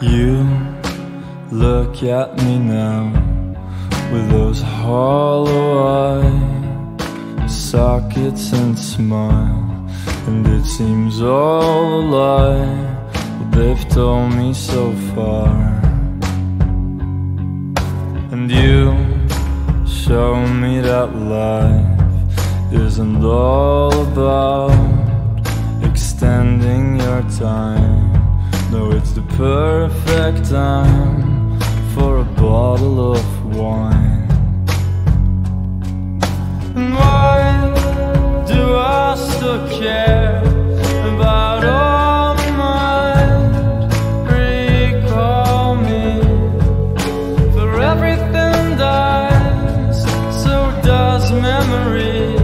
You look at me now with those hollow eye sockets and smile, and it seems all a lie, what they've told me so far. And you show me that life isn't all about extending your time. No, it's the perfect time for a bottle of wine. And why do I still care about all the mind? Recall me, for everything dies, so does memory.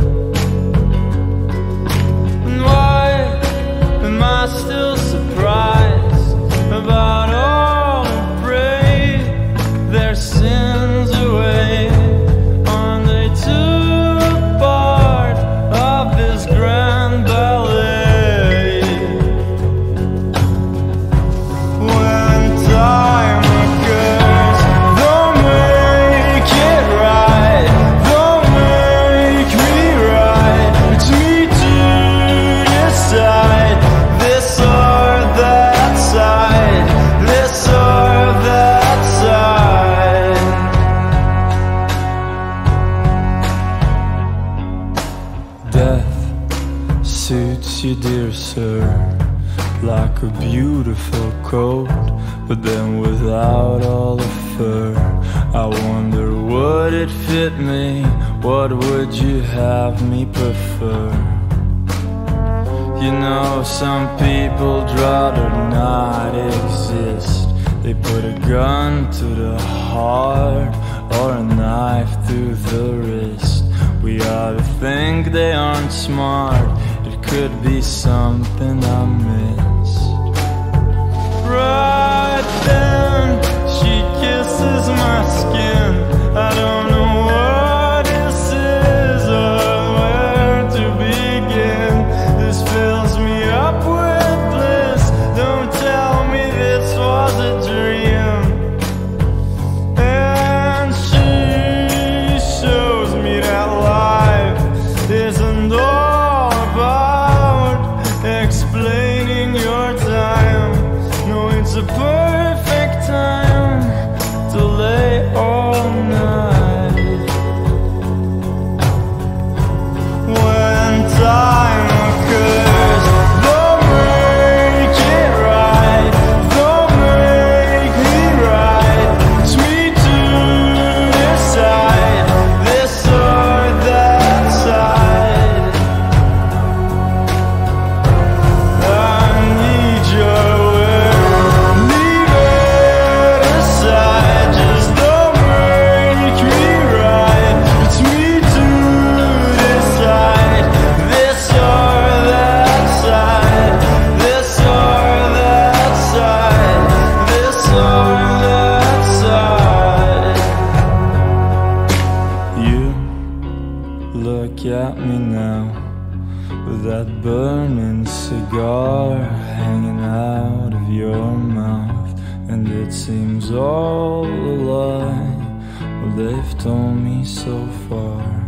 And why am I still surprised about all who pray their sins away? Aren't they too a part of this grand ballet? When time occurs, don't make it right, don't make me right. It's me to decide this or that side, this or that side. Death suits you, dear sir, like a beautiful coat, but then without all the fur. I wonder, would it fit me? What would you have me prefer? You know, some people'd rather not exist. They put a gun to the heart or a knife through the wrist. We ought to think they aren't smart. It could be something I missed. Right then, she kisses my skin. I don't know what this is or where to begin. This fills me up with bliss. Don't tell me this was a dream. And she shows me that life isn't all about explaining your time. No, it's a perfect time to lay all night. When time occurs, don't make it right, don't make me right. It's me to decide this or that side. I need your word, leave it aside. Just don't make me right. It's me to decide this or that side, this or that side, this or that side. You look at me now with that burning cigar hanging out of your mouth, and it seems all a lie, well, they've told me so far.